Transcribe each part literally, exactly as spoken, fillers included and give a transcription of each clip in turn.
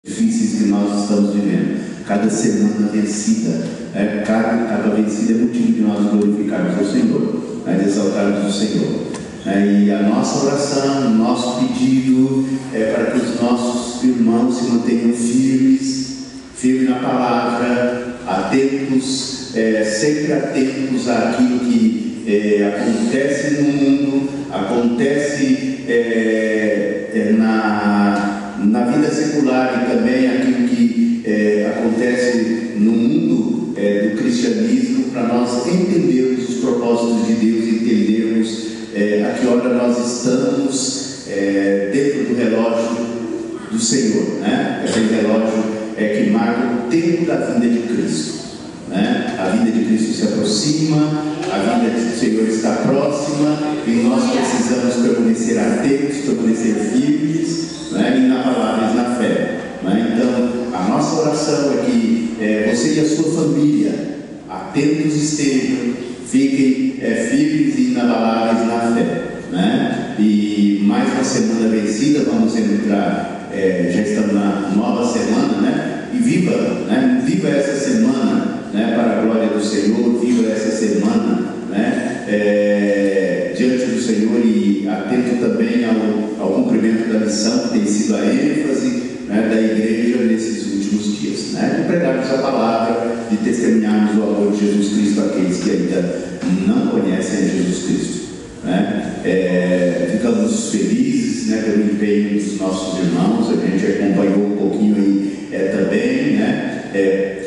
difíceis que nós estamos vivendo. Cada semana vencida, é, cada, cada vencida é motivo de nós glorificarmos ao Senhor, é, de exaltarmos o Senhor. É, e a nossa oração, o nosso pedido é para que os nossos irmãos se mantenham firmes, firmes na palavra, atentos, é, sempre atentos àquilo que é, acontece no mundo, acontece é, é, na, na vida secular e também aquilo que é, acontece no mundo é, do cristianismo, para nós entendermos os propósitos de Deus, entendermos é, a que hora nós estamos é, dentro do relógio do Senhor, né? Aquele relógio é que marca o tempo da vinda de Cristo, né? A vinda de Cristo se aproxima, a vinda do Senhor está próxima e nós precisamos permanecer atentos, permanecer firmes, né? Inabaláveis na fé, né? Então a nossa oração é que é, você e a sua família atentos estejam, fiquem é, firmes e inabaláveis na fé, né? E mais uma semana vencida, vamos entrar, é, já estamos na nova semana, né? E viva, né? Viva essa semana, né? Para a glória do Senhor, viva essa semana, né? É, diante do Senhor e atento também ao, ao cumprimento da missão que tem sido a ênfase, né, da igreja nesses últimos dias, né? De pregarmos a palavra, de testemunharmos o amor de Jesus Cristo àqueles que ainda não conhecem a Jesus Cristo, né? É, ficamos felizes, né, pelo empenho dos nossos irmãos. A gente acompanhou um pouquinho aí é, também, né, é,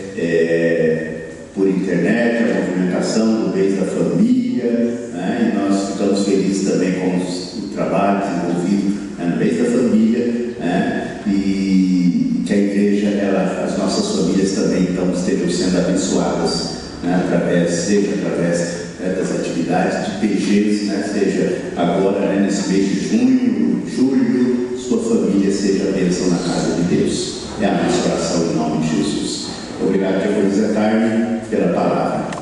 é, por internet, a movimentação do mês da família, né, e nós ficamos felizes também com os, o trabalho desenvolvido, né, no mês da família, né, e que a igreja, ela, as nossas famílias também então estejam sendo abençoadas, né, através, seja através né, das atividades de P Gs, né, seja agora, né, nesse mês de junho, julho, sua família seja a bênção na casa de Deus. É a nossa oração em nome de Jesus. Obrigado, Diaconisa Carmen, pela palavra.